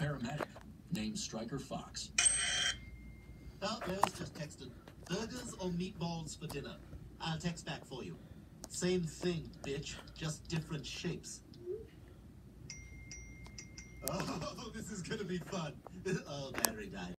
paramedic named Striker Fox. Oh, Lois just texted. Burgers or meatballs for dinner? I'll text back for you. Same thing, bitch. Just different shapes. Oh, this is gonna be fun. Oh, battery died.